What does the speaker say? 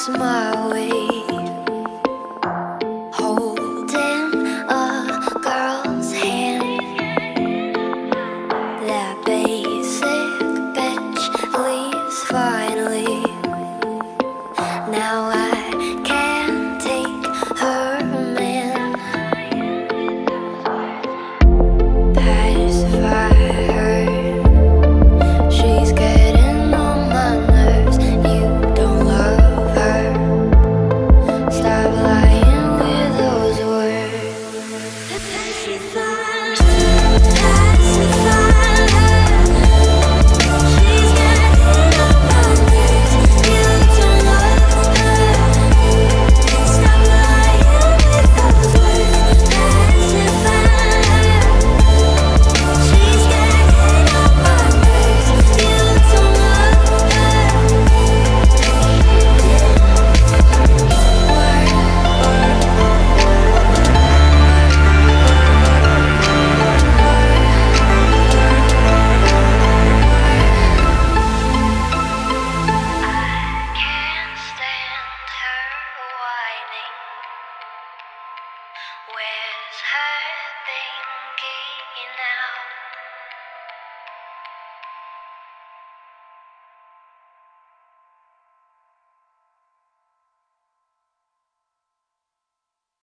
walks my way, holding a girl's hand. That basic bitch leaves finally. Now I can't take her man. Pacify her. She's getting on my nerves. You don't love her. Stop lying with those words. Pacify, pacify her. She's getting on my nerves. You don't love her. Stop lying with those words. Pacify her. She's getting on my nerves. You don't love can't stand her whining. Where's her binky now?